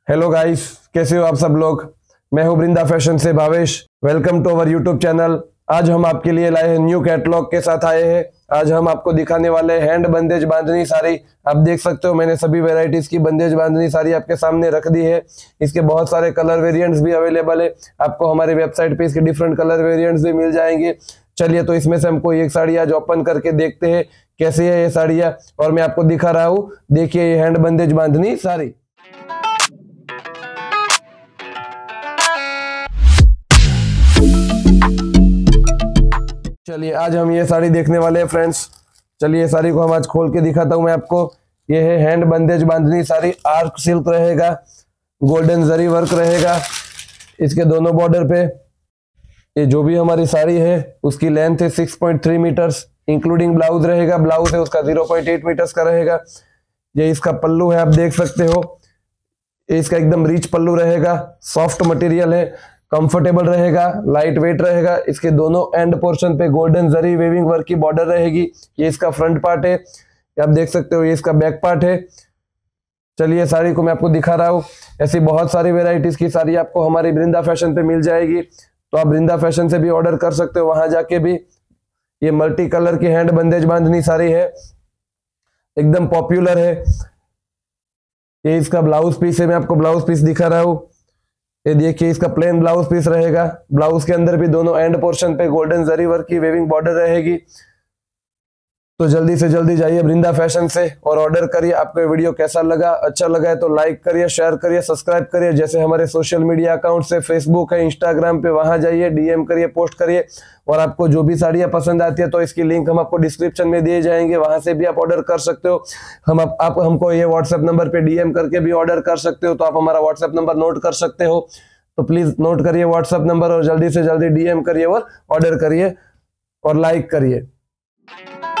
Hello guys, कैसे हो आप सब लोग। मैं हूं वृंदा फैशन से Bhavesh. Welcome to our YouTube channel. आज हम आपके लिए लाए हैं न्यू कैटलॉग के साथ आए हैं। आज हम आपको दिखाने वाले हैं हैंड बंदेज बांधनी साड़ी। आप देख सकते हो मैंने सभी वेराइटीज की बंदेज बांधनी साड़ी आपके सामने रख दी है। इसके बहुत सारे कलर वेरिएंट्स भी अवेलेबल है। आपको हमारी वेबसाइट पे इसके डिफरेंट कलर वेरिएंट्स भी मिल जाएंगे। चलिए तो इसमें से हमको एक साड़ी आज ओपन करके देखते हैं कैसी है ये साड़ियाँ, और मैं आपको दिखा रहा हूँ। देखिए ये हैंड बंदेज बांधनी साड़ी। चलिए आज हम ये साड़ी देखने वाले हैं फ्रेंड्स। चलिए साड़ी को हम आज खोल के दिखाता हूं मैं आपको। ये है hand bandhej bandhani sari. Art silk रहेगा, गोल्डन जरी वर्क रहेगा इसके दोनों बॉर्डर पे। ये जो भी हमारी साड़ी है उसकी लेंथ है 6.3 मीटर्स, इंक्लूडिंग ब्लाउज रहेगा। ब्लाउज है उसका 0.8 मीटर्स का रहेगा। ये इसका पल्लू है, आप देख सकते हो। ये इसका एकदम रिच पल्लू रहेगा। सॉफ्ट मटेरियल है, कंफर्टेबल रहेगा, लाइट वेट रहेगा। इसके दोनों एंड पोर्शन पे गोल्डन जरी वेविंग वर्क की बॉर्डर रहेगी। ये इसका फ्रंट पार्ट है, आप देख सकते हो। ये इसका बैक पार्ट है। चलिए साड़ी को मैं आपको दिखा रहा हूँ। ऐसी बहुत सारी वेराइटीज की साड़ी आपको हमारी वृंदा फैशन पे मिल जाएगी, तो आप वृंदा फैशन से भी ऑर्डर कर सकते हो, वहां जाके भी। ये मल्टी कलर की हैंड बंदेज बांधनी साड़ी है, एकदम पॉपुलर है। ये इसका ब्लाउज पीस है, मैं आपको ब्लाउज पीस दिखा रहा हूँ। ये देखिए इसका प्लेन ब्लाउज पीस रहेगा। ब्लाउज के अंदर भी दोनों एंड पोर्शन पे गोल्डन जरी वर्क की वेविंग बॉर्डर रहेगी। तो जल्दी से जल्दी जाइए वृंदा फैशन से और ऑर्डर करिए। आपको ये वीडियो कैसा लगा, अच्छा लगा है तो लाइक करिए, शेयर करिए, सब्सक्राइब करिए। जैसे हमारे सोशल मीडिया अकाउंट से फेसबुक है, इंस्टाग्राम पे, वहां जाइए, डीएम करिए, पोस्ट करिए। और आपको जो भी साड़ियाँ पसंद आती है तो इसकी लिंक हम आपको डिस्क्रिप्शन में दिए जाएंगे, वहां से भी आप ऑर्डर कर सकते हो। आप हमको ये व्हाट्सएप नंबर पे डीएम करके भी ऑर्डर कर सकते हो। तो आप हमारा व्हाट्सएप नंबर नोट कर सकते हो, तो प्लीज नोट करिए व्हाट्सएप नंबर और जल्दी से जल्दी डीएम करिए और ऑर्डर करिए और लाइक करिए।